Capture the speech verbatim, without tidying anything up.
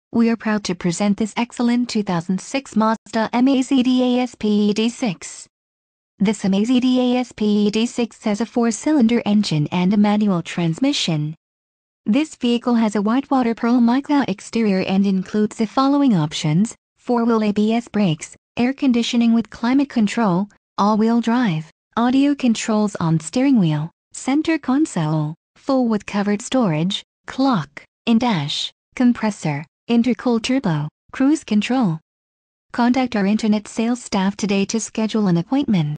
We are proud to present this excellent two thousand six Mazda MAZDASPEED six. This MAZDASPEED six has a four-cylinder engine and a manual transmission. This vehicle has a Whitewater pearl mica exterior and includes the following options: four-wheel A B S brakes, air conditioning with climate control, all-wheel drive, audio controls on steering wheel, center console, full with covered storage, clock, in-dash, compressor, intercooled turbo, cruise control. Contact our internet sales staff today to schedule an appointment.